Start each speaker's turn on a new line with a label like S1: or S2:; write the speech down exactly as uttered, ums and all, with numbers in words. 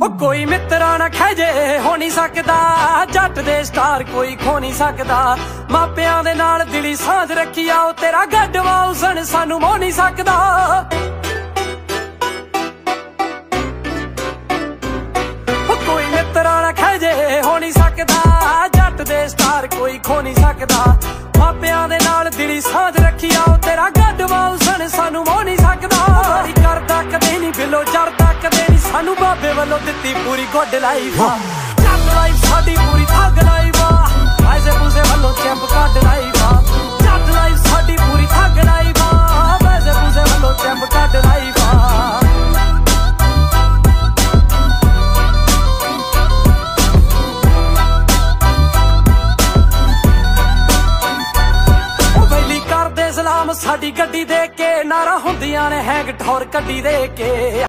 S1: ਉਹ ਕੋਈ ਮਿੱਤਰਾਂ ਨਾ ਖਹਿਜੇ ਹੋ ਨਹੀਂ ਸਕਦਾ, ਜੱਟ ਦੇ ਸਟਾਰ ਕੋਈ ਖੋ ਨਹੀਂ ਸਕਦਾ। ਮਾਪਿਆਂ ਦੇ ਨਾਲ ਦਿਲੀ ਸਾਂਝ ਰੱਖੀ ਆ, ਉਹ ਤੇਰਾ ਗੱਡਵਾ ਉਸਣ ਸਾਨੂੰ ਮੋਹ ਨਹੀਂ ਸਕਦਾ। ਉਹ ਕੋਈ ਮਿੱਤਰਾਂ ਨਾ ਖਹਿਜੇ ਹੋ ਨਹੀਂ ਸਕਦਾ, ਜੱਟ ਦੇ ਸਟਾਰ ਕੋਈ ਖੋ ਨਹੀਂ ਸਕਦਾ। ਮਾਪਿਆਂ ਦੇ ਨਾਲ ਦਿਲੀ ਸਾਂਝ ਰੱਖੀ ਆ, ਉਹ ਤੇਰਾ ਗੱਡਵਾ ਉਸਣ ਸਾਨੂੰ ਮੋਹ ਨਹੀਂ ਸਕਦਾ। ਵਾਰੀ ਕਰਦਾ ਕਦੇ ਨਹੀਂ ਬਿਲੋ ਚੜਦਾ ਕਦੇ ਨਹੀਂ, ਸਾਨੂੰ ਬਾਬੇ ਵੱਲੋਂ ਦਿੱਤੀ ਪੂਰੀ ਗੁੱਡ ਲਾਈਫ ਆ। ਚੱਲ ਲਾਈਫ ਸਾਡੀ ਪੂਰੀ ਠੱਗ ਲਾਈਫ ਆ, ਪੈਸੇ ਪੂਸੇ ਵੱਲੋਂ ਚੈਂਪ ਕੱਢ ਲਾਈਫ ਆ। ਚੱਲ ਲਾਈਫ ਸਾਡੀ ਪੂਰੀ ਠੱਗ ਲਾਈਫ ਆ, ਪੈਸੇ ਪੂਸੇ ਵੱਲੋਂ ਚੈਂਪ ਕੱਢ ਲਾਈਫ ਆ। ਉਹ ਵੈਲੀ ਕਰਦੇ ਸਲਾਮ ਸਾਡੀ ਗੱਡੀ ਦੇ ਕੇ, ਨਾਰਾ ਹੁੰਦੀਆਂ ਨੇ ਹੈਂਗ ਠੌਰ ਗੱਡੀ ਦੇ ਕੇ।